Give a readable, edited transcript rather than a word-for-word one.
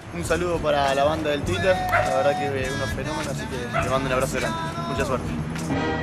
Un saludo para la banda del Twitter, la verdad que unos fenómenos, así que les mando un abrazo grande. Mucha suerte.